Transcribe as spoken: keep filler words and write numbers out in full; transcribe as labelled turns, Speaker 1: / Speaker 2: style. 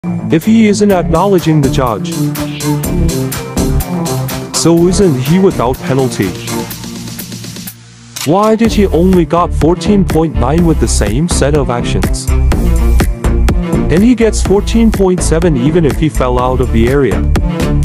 Speaker 1: if he isn't acknowledging the judge? So isn't he without penalty? Why did he only got fourteen point nine with the same set of actions? And he gets fourteen point seven even if he fell out of the area.